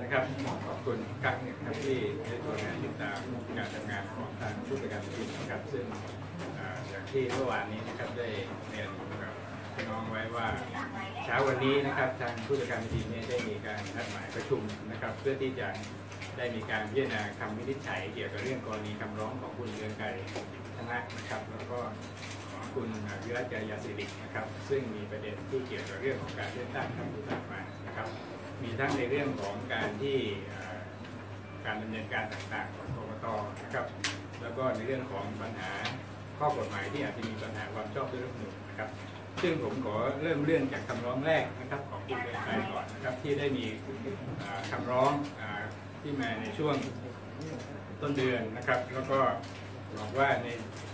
นะครับขอบคุณครั้งหนึ่งครับที่ได้ตรวจงานติดตามการทำงานของทางผู้จัดการทีมนะครับซึ่งอย่างที่เมื่อวานนี้นะครับได้เรียนกับพี่น้องไว้ว่าเช้าวันนี้นะครับทางผู้จัดการทีมได้มีการนัดหมายประชุมนะครับเพื่อที่จะได้มีการพิจารณาคำวินิจฉัยเกี่ยวกับเรื่องกรณีคำร้องของคุณเรืองไกรธนะนะครับแล้วก็ของคุณวิรัต ยาสิรินะครับซึ่งมีประเด็นที่เกี่ยวกับเรื่องของการเลือกตั้งครั้งที่ผ่านมานะครับมีทั้งในเรื่องของการที่การดำเนินการต่างๆของกกต.นะครับแล้วก็ในเรื่องของปัญหาข้อกฎหมายที่อาจจะมีปัญหาความชอบด้วยรัฐธรรมนูญนะครับซึ่งผมขอเริ่มเรื่องจากคำร้องแรกนะครับของคุณเรืองไกรก่อนนะครับที่ได้มีคำร้องที่มาในช่วงต้นเดือนนะครับแล้วก็บอกว่าใน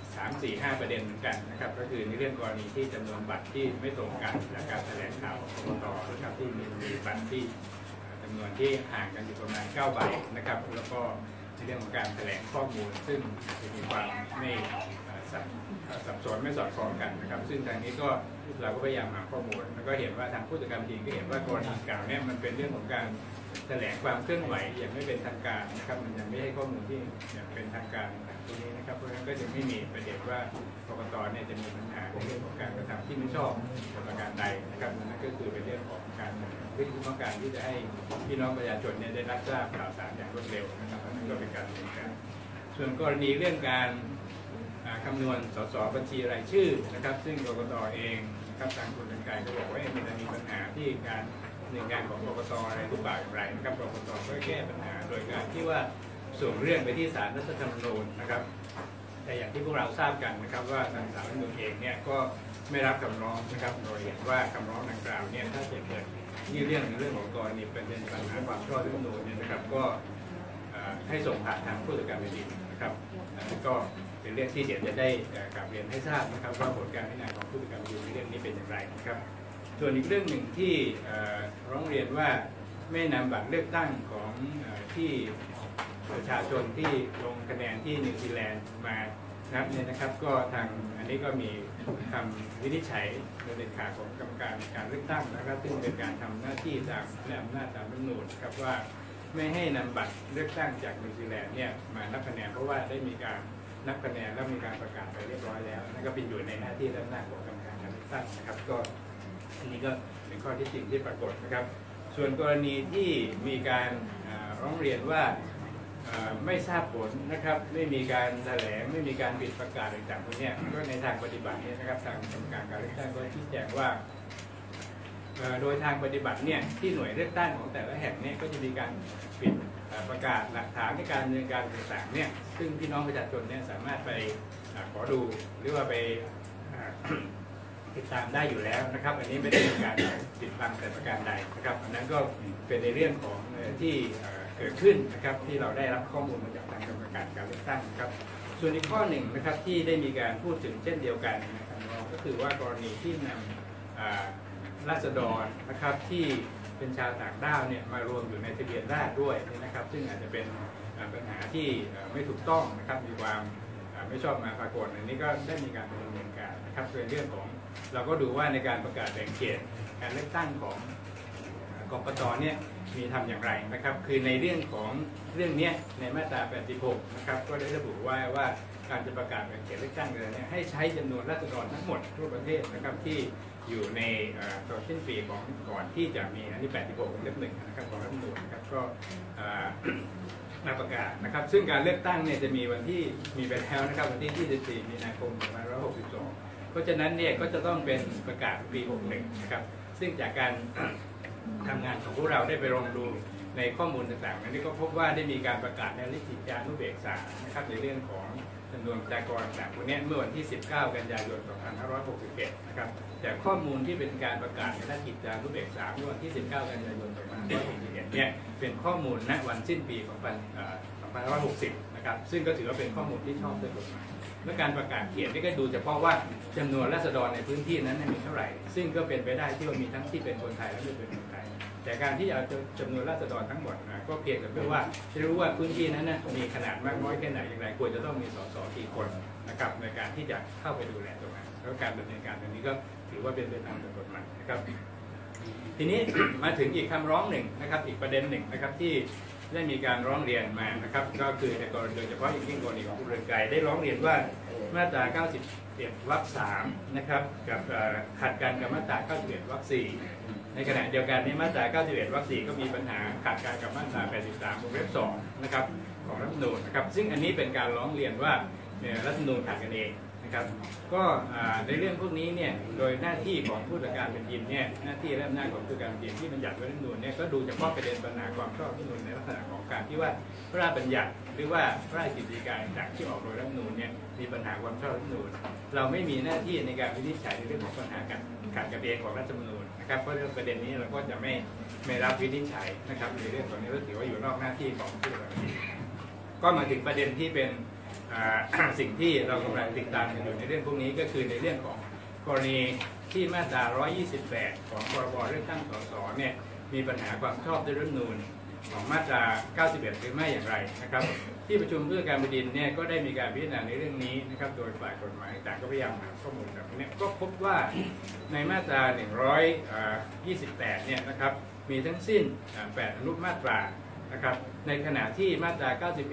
3-4-5 ประเด็นเหมือนกันนะครับก็คือในเรื่องกรณีที่จำนวนบัตรที่ไม่ตรงกันและการแถลงข่าวของกกต.นะครับที่มีบัตรที่จำนวนที่ห่างกันอยู่ประมาณ9 ใบนะครับแล้วก็ในเรื่องของการแถลงข้อมูลซึ่งจะมีความไม่สับสนไม่สอดคล้องกันนะครับซึ่งทางนี้ก็เราก็พยายามหาข้อมูลแล้วก็เห็นว่าทางผู้จัดการทีมก็เห็นว่ากรณีกล่าวนี้มันเป็นเรื่องของการแถลงความเคลื่อนไหวอย่างไม่เป็นทางการนะครับมันยังไม่ให้ข้อมูลที่อย่างเป็นทางการตรงนี้นะครับเพราะฉะนั้นก็จะไม่มีประเด็นว่ากกต.เนี่ยจะมีปัญหาในเรื่องของการกระทำที่ไม่ชอบประการใดนะครับนั่นก็คือเป็นเรื่องของการวิธีต้องการที่จะให้พี่น้องประชาชนเนี่ยได้รับทราบข่าวสารอย่างรวดเร็วนะครับนั่นก็เป็นการดำเนินการส่วนกรณีเรื่องการคำนวณสสบัญชีรายชื่อนะครับซึ่งกกต.เองนะครับทางคุณเรืองไกรก็บอกว่ามันจะมีปัญหาที่การหนึ่งงานของกกต.อะไรทุกบ่ายอย่างไรนะครับกกต.ก็แก้ปัญหาโดยการที่ว่าส่งเรื่องไปที่ศาลรัฐธรรมนูญนะครับแต่อย่างที่พวกเราทราบกันนะครับว่าทางศาลรัฐธรรมนูญเองเนี่ยก็ไม่รับคำร้องนะครับโดยเห็นว่าคำร้องดังกล่าวเนี่ยถ้าเกิดยื่นเรื่องในเรื่องของกรณีเป็นปัญหาความชอบด้วยรัฐธรรมนูญเนี่ยนะครับก็ให้ส่งผ่านทางผู้จัดการแผ่นดินนะครับก็เป็นเรื่องที่เดี๋ยวจะได้กลับเรียนให้ทราบนะครับว่าผลการพิจารณาของผู้จัดการแผ่นดินในเรื่องนี้เป็นอย่างไรนะครับส่วนอีกเรื่องหนึ่งที่ร้องเรียนว่าไม่นำบัตรเลือกตั้งของที่ประชาชนที่ลงคะแนนที่นิวซีแลนด์มานับเนี่ยนะครับก็ทางอันนี้ก็มีคำวินิจฉัยโดยเด็ดขาดของกรรมการการเลือกตั้งนะครับซึ่งเป็นการทำหน้าที่ตามอำนาจตามรัฐธรรมนูญครับว่าไม่ให้นำบัตรเลือกตั้งจากนิวซีแลนด์เนี่ยมานับคะแนนเพราะว่าได้มีการนับคะแนนแล้วมีการประกาศไปเรียบร้อยแล้วนั่นก็เป็นอยู่ในหน้าที่และอำนาจของกรรมการการเลือกตั้งนะครับก็อันนี้ก็เป็นข้อที่จริงที่ปรากฏนะครับส่วนกรณีที่มีการร้องเรียนว่าไม่ทราบผลนะครับไม่มีการแถลงไม่มีการปิดประกาศต่างๆพวกนี้ก็ในทางปฏิบัติเนี่ยนะครับทางกรรมการการเลือกตั้งก็ชี้แจงว่าโดยทางปฏิบัติเนี่ยที่หน่วยเลือกตั้งของแต่ละแห่งเนี่ยก็จะมีการปิดประกาศหลักฐานในการดำเนินการต่างๆเนี่ยซึ่งพี่น้องประชาชนเนี่ยสามารถไปขอดูหรือว่าไปติดตามได้อยู่แล้วนะครับอันนี้ไม่ได้มีการปิดบังแต่ประการใดนะครับอันนั้นก็เป็นในเรื่องของที่เกิดขึ้นนะครับที่เราได้รับข้อมูลมาจากทางกรรมการการเลือกตั้งครับส่วนอีกข้อหนึ่งนะครับที่ได้มีการพูดถึงเช่นเดียวกันนะครับก็คือว่ากรณีที่นำราษฎรนะครับที่เป็นชาวต่างด้าวเนี่ยมารวมอยู่ในทะเบียนราษฎรด้วยนะครับซึ่งอาจจะเป็นปัญหาที่ไม่ถูกต้องนะครับมีความไม่ชอบมาปรากฏอันนี้ก็ได้มีการดำเนินการนะครับในเรื่องของเราก็ดูว่าในการประกาศแบ่งเขตการเลือกตั้งของกกต.เนี่ยมีทำอย่างไรนะครับคือในเรื่องของเรื่องนี้ในมาตรา 86 นะครับก็ได้ระบุไว้ว่าการจะประกาศแบ่งเขตเลือกตั้งเนี่ยให้ใช้จำนวนราษฎรทั้งหมดทั่วประเทศนะครับที่อยู่ในตอนสิ้นปีของก่อนที่จะมีอันที่ 86 เล่ม 1นะครับของรัฐธรรมนูญนะครับก็มาประกาศนะครับซึ่งการเลือกตั้งเนี่ยจะมีวันที่มีไปแล้วนะครับวันที่ 24 มีนาคม 2562 เพราะฉะนั้นเนี่ยก็จะต้องเป็นประกาศปี 61 นะครับซึ่งจากการทำงานของพวกเราได้ไปลองดูในข้อมูลต่างๆนั้นก็พบว่าได้มีการประกาศในราชกิจจานุเบกษานะครับในเรื่องของจำนวนประชากรต่างๆพวกนี้เมื่อวันที่ 19 กันยายน 2561 นะครับแต่ข้อมูลที่เป็นการประกาศในราชกิจจานุเบกษาเมื่อวันที่ 19 กันยายน 2561 เนี่ยเป็นข้อมูลณวันสิ้นปีของ2560 นะครับซึ่งก็ถือว่าเป็นข้อมูลที่ชอบด้วยกฎหมายเมื่อการประกาศเขียนนี่ก็ดูเฉพาะว่าจำนวนราษฎรในพื้นที่นั้นมีเท่าไหร่ซึ่งก็เป็นไปได้ที่ว่ามีทั้งที่เป็นคนไทยและไม่เป็นคนไทยแต่การที่เอาจำนวนราษฎรทั้งหมดก็เพียงแต่เพื่อว่าจะรู้ว่าพื้นที่นั้นมีขนาดมากน้อยแค่ไหนอย่างไรควรจะต้องมีสสกี่คนนะครับในการที่จะเข้าไปดูแลตรงนั้นแล้วการดำเนินการตรงนี้ก็ถือว่าเป็นไปตามกฎหมายนะครับทีนี้ มาถึงอีกคำร้องหนึ่งนะครับอีกประเด็นหนึ่งนะครับที่ได้มีการร้องเรียนมานะครับก็คือในกรณีโดยเฉพาะอย่างยิ่งกรณีของคุณเรืองไกรได้ร้องเรียนว่ามาตรา 91 วรรค 3นะครับกับขัดกันกับมาตรา 91 วรรค 4ในขณะเดียวกันในมาตรา 91 วรรค 4ก็มีปัญหาขัดกันกับมาตรา 83 วงเล็บ 2นะครับของรัฐธรรมนูญนะครับซึ่งอันนี้เป็นการร้องเรียนว่ารัฐธรรมนูญขัดกันเองนะครับก็ในเรื่องพวกนี้เนี่ยโดยหน้าที่ของผู้ตรวจการแผ่นดินเนี่ยหน้าที่และอำนาจของผู้ตรวจการแผ่นดินที่บัญญัติไว้ในรัฐธรรมนูญเนี่ยก็ดูเฉพาะประเด็นปัญหาความชอบรัฐธรรมนูญในลักษณะของการที่ว่าพระราชบัญญัติหรือว่าพระราชกฤษฎีกาต่างๆที่ออกโดยรัฐธรรมนูญเนี่ยมีปัญหาความชอบรัฐธรรมนูญเราไม่มีหน้าที่ในการวินิจฉัยในเรื่องของปัญหาการขัดกันเองของรัฐธรรมนูญนะครับเพราะเรื่องประเด็นนี้เราก็จะไม่รับวินิจฉัยนะครับในเรื่องของนี้ก็ถือว่าอยู่นอกหน้าที่ของผู้ตรวจการแผ่นดินก็มาถึงประเด็นที่เป็นสิ่งที่เรากำลังติดตามกันอยู่ในเรื่องพวกนี้ก็คือในเรื่องของกรณีที่มาตรา 128 ของพรบเลือกตั้งสสเนี่ยมีปัญหาความชอบด้วยรัฐธรรมนูญของมาตรา 91 หรือไม่อย่างไรนะครับที่ประชุมผู้ตรวจการแผ่นดินเนี่ยก็ได้มีการพิจารณาในเรื่องนี้นะครับโดยฝ่ายกฎหมายต่างก็พยายามหาข้อมูลแบบนี้ก็พบว่าในมาตรา 128 เนี่ยนะครับมีทั้งสิ้น 8 อนุมาตรานะครับในขณะที่มาตรา 91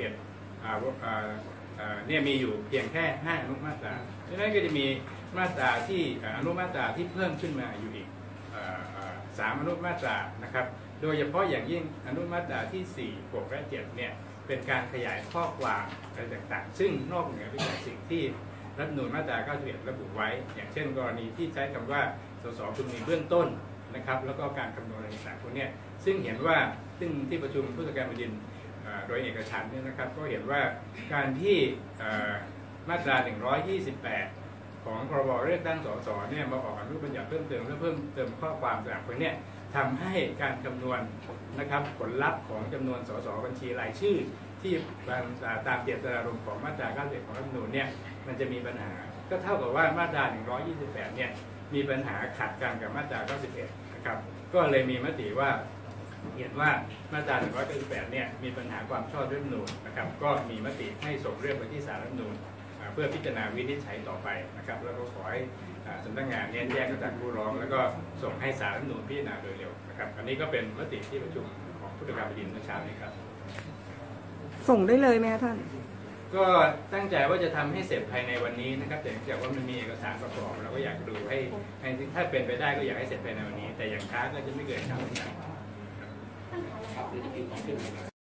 เนี่ยมีอยู่เพียงแค่ 5 อนุมาตราดังนั้นก็จะมีมาตราที่อนุมาตราที่เพิ่มขึ้นมาอยู่อีก3 อนุมาตรานะครับโดยเฉพาะอย่างยิ่งอนุมาตราที่ 4 6 และ 7 เนี่ยเป็นการขยายข้อความอะไรต่างๆซึ่งนอกเหนือไปจากสิ่งที่รัฐธรรมนูญมาตรา 91 ระบุไว้อย่างเช่นกรณีที่ใช้คำว่าสสพึงมีเบื้องต้นนะครับแล้วก็การคำนวณอะไรต่างๆพวกนี้ซึ่งเห็นว่าซึ่งที่ประชุมผู้ตรวจการแผ่นดินโดยเอกฉันท์เนี่ยนะครับก็เห็นว่าการที่มาตรา 128 ของพรบเลือกตั้งสสเนี่ยมาออกอนุบัญญัติเพิ่มเติมและเพิ่มเติมข้อความต่างๆพวกนี้ทำให้การคำนวณนะครับผลลัพธ์ของจำนวนสสบัญชีรายชื่อที่ตามเจตนารมณ์ของมาตรา 91 ของรัฐธรรมนูญเนี่ยมันจะมีปัญหาก็เท่ากับว่ามาตรา 128 เนี่ยมีปัญหาขัดกันกับมาตรา 91 นะครับก็เลยมีมติว่าเห็นว่ามาตรา 198 เนี่ยมีปัญหาความชอบด้วยรัฐธรรมนูญนะครับก็มีมติให้ส่งเรื่องไปที่ศาลรัฐธรรมนูญเพื่อพิจารณาวินิจฉัยต่อไปนะครับแล้วก็ขอให้สำนักงานเนี่ยแยกจากผู้ร้องแล้วก็ส่งให้ศาลรัฐธรรมนูญพิจารณาโดยเร็วนะครับอันนี้ก็เป็นมติที่ประชุมของผู้ตรวจการแผ่นดินเมื่อเช้านี้ครับส่งได้เลยไหมท่านก็ตั้งใจว่าจะทำให้เสร็จภายในวันนี้นะครับแต่เนื่องจากว่ามันมีเอกสารประกอบเราก็อยากดูให้ถ้าเป็นไปได้ก็อยากให้เสร็จภายในวันนี้แต่อย่างช้าก็จะไม่เกิน3 วัน